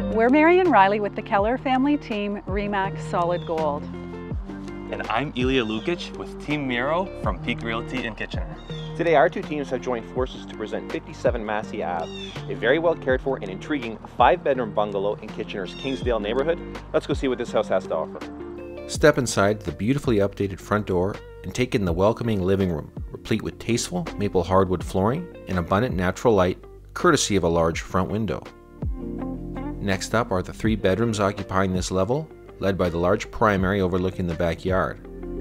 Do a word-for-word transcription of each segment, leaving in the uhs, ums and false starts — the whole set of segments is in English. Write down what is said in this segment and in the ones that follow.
We're Marion Riley with the Keller family team, Remax Solid Gold. And I'm Ilya Lukic with Team Miro from Peak Realty in Kitchener. Today our two teams have joined forces to present fifty-seven Massey Ave, a very well cared for and intriguing five bedroom bungalow in Kitchener's Kingsdale neighborhood. Let's go see what this house has to offer. Step inside the beautifully updated front door and take in the welcoming living room, replete with tasteful maple hardwood flooring and abundant natural light, courtesy of a large front window. Next up are the three bedrooms occupying this level, led by the large primary overlooking the backyard.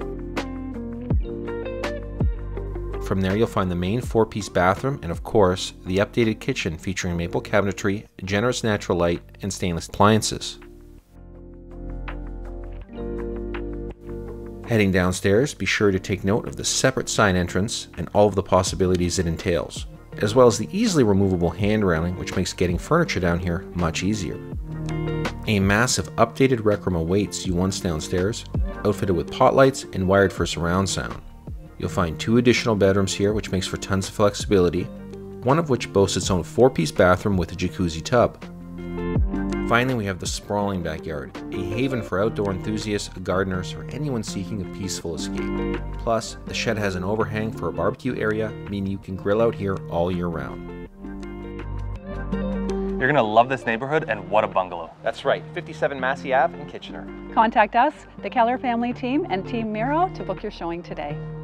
From there you'll find the main four-piece bathroom and of course the updated kitchen featuring maple cabinetry, generous natural light, and stainless appliances. Heading downstairs, be sure to take note of the separate side entrance and all of the possibilities it entails, as well as the easily removable hand railing which makes getting furniture down here much easier. A massive updated rec room awaits you once downstairs, outfitted with pot lights and wired for surround sound. You'll find two additional bedrooms here which makes for tons of flexibility, one of which boasts its own four-piece bathroom with a jacuzzi tub. Finally, we have the sprawling backyard, a haven for outdoor enthusiasts, gardeners, or anyone seeking a peaceful escape. Plus, the shed has an overhang for a barbecue area, meaning you can grill out here all year round. You're gonna love this neighborhood, and what a bungalow. That's right, fifty-seven Massey Ave in Kitchener. Contact us, the Keller family team, and Team Miro to book your showing today.